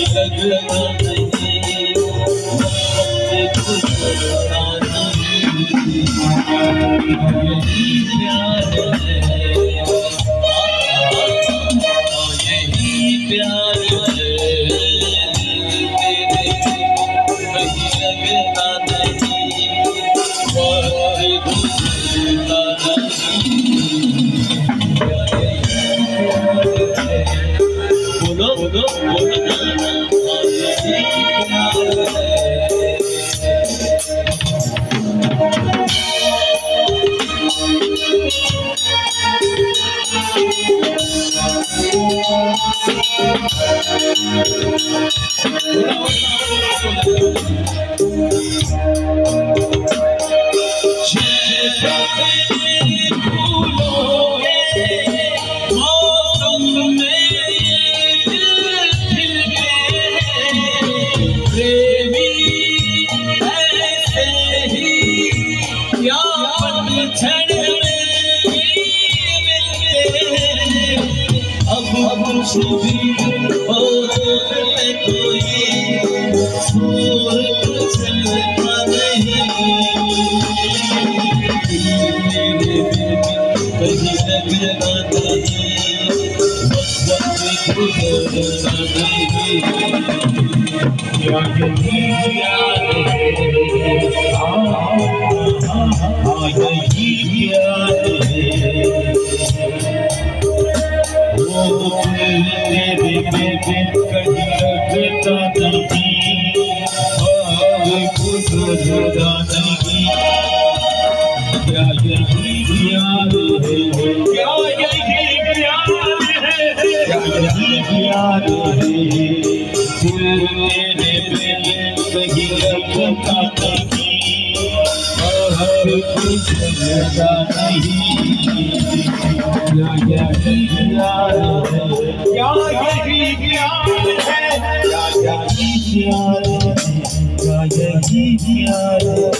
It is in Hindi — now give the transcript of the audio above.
लगता नहीं, वक्त गुजरता नहीं, यही प्यार है, यही प्यार है, तेरे कहीं लगता नहीं, वक्त गुजरता नहीं। बोलो बोलो बोलो भी हो में कोई सूरत चलता नहीं, कहीं लगता नहीं, वक्त गुजरता नहीं, क्या यही प्यार है, यही प्यार है, तेरे कहीं लगता नहीं, गुजरता नहीं, क्या यही प्यार है, क्या यही प्यार है, क्या यही प्यार है, तेरे कहीं लगता नहीं, गुजरता नहीं, क्या यही प्यार है, क्या यही प्यार है, क्या यही प्यार है, क्या यही प्यार है।